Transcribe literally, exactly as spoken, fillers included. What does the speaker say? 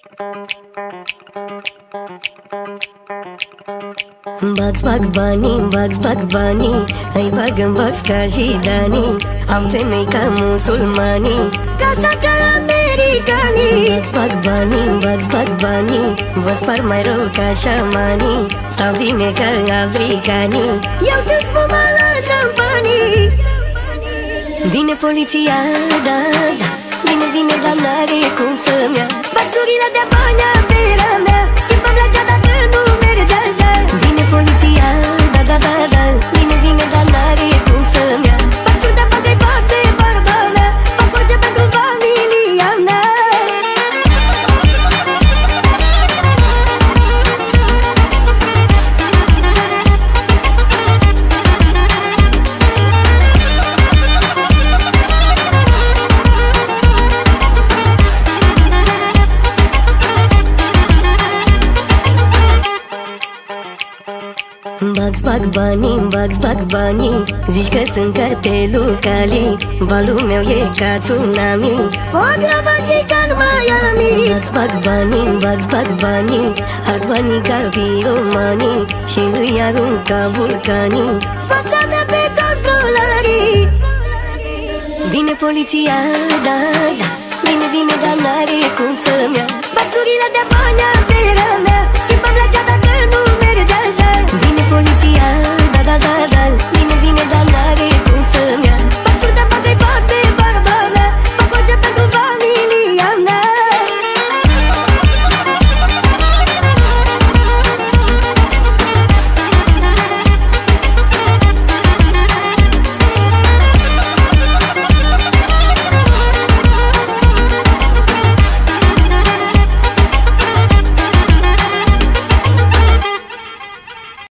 Bax, Bax Banii, Bax, Bax Banii, îi bag în box ca și Dani. Am femei ca musulmanii, casa ca americanii. Bax, Bax Banii, Bax, Bax Banii, vă spar mai rău ca șamanii. Stau bine ca africanii, eu sunt spuma la șampanii. Vine poliția, da, da, vine, vine, dar n-are cum să-mi ia baxurile de bani, averea mea. Schimbăm la cea dacă nu merge așa. Vine poliția, da, da, da, da, vine, vine, dar n-are cum să-mi ia baxul de bani, de fapt, de barba mea. Fac orice pentru familia mea. Bax, Bax Banii, Bax, Bax Banii, zici că sunt cartelul Cali. Valul meu e ca tsunami, pot lava ca în Miami. Bax, Bax Banii, Bax, Bax Banii, arde banii ca piromanii și îi arunca vulcanii fața mea pe toți dolarii. Vine poliția, da, da, vine, vine, dar n-are cum să-mi ia